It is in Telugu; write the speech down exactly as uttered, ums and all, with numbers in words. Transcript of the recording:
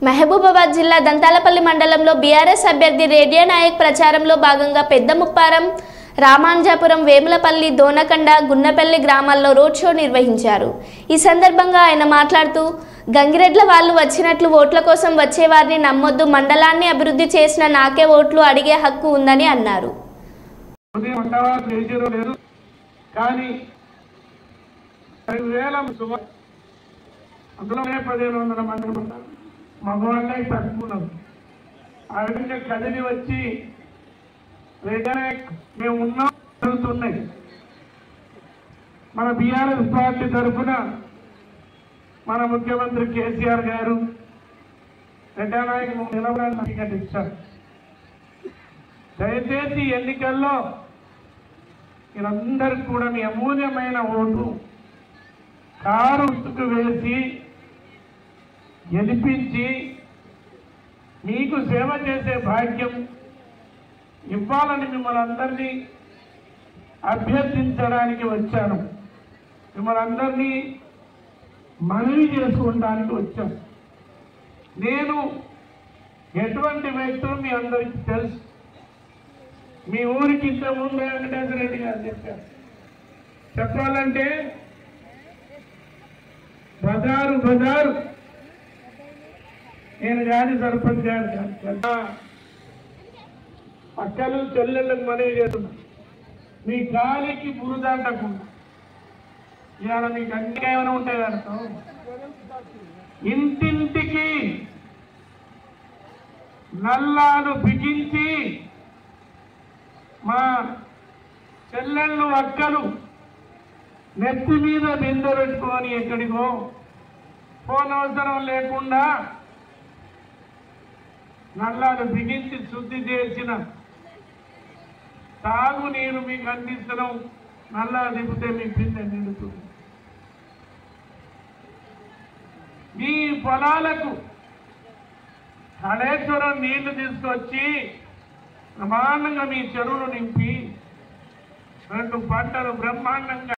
మహబూబాబాద్ జిల్లా దంతాలపల్లి మండలంలో బీఆర్ఎస్ అభ్యర్థి రేడియో నాయక్ ప్రచారంలో భాగంగా పెద్దముప్పారం, రామాంజాపురం, వేములపల్లి, దోనకండ, గున్నపల్లి గ్రామాల్లో రోడ్ షో నిర్వహించారు. ఈ సందర్భంగా ఆయన మాట్లాడుతూ గంగిరెడ్ల వాళ్ళు వచ్చినట్లు ఓట్ల కోసం వచ్చేవారిని నమ్మొద్దు, మండలాన్ని అభివృద్ధి చేసిన నాకే ఓట్లు అడిగే హక్కు ఉందని అన్నారు. మగవాళ్ళే తక్కువ ఆ విధంగా కదిలి వచ్చి రేగానే మేము ఉన్నాం జరుగుతున్నాయి. మన బీఆర్ఎస్ పార్టీ తరఫున మన ముఖ్యమంత్రి కేసీఆర్ గారు రెడ్డానాయకు నిలబడాలని టికెట్ ఇచ్చారు. దయచేసి ఎన్నికల్లో మీరందరికీ కూడా మీ అమూల్యమైన ఓటు కారు గుర్తుకు వేసి గెలిపించి మీకు సేవ చేసే భాగ్యం ఇవ్వాలని మిమ్మల్ని అందరినీ అభ్యర్థించడానికి వచ్చాను. మిమ్మల్ని అందరినీ మనవి చేసుకోవడానికి వచ్చాను. నేను ఎటువంటి వ్యక్తులు మీ అందరికీ తెలుసు. మీ ఊరికి ఇంత ముందు వెంకటేశ్వర రెడ్డి గారు చెప్పారు. చెప్పాలంటే బజారు బజారు నేను కానీ సర్పంచ్ గారు అక్కలు చెల్లెళ్ళకు మనవి చేస్తున్నా, మీ గాలికి బురదంటకుండా ఇవాళ మీకు అన్ని ఏమైనా ఉంటాయి కదా, ఇంటింటికి నల్లాలు బిగించి మా చెల్లెళ్ళు అక్కలు నెత్తి మీద బిందె పెట్టుకొని ఎక్కడికో ఫోన్ అవసరం లేకుండా నల్లాలు బిగించి శుద్ధి చేసిన తాగునీరు మీకు అందించడం, నల్లా దిగితే మీ బిందె నిండుతుంది. మీ పొలాలకు కళేశ్వరం నీళ్లు తీసుకొచ్చి బ్రహ్మాండంగా మీ చెరువులు నింపి రెండు పంటలు బ్రహ్మాండంగా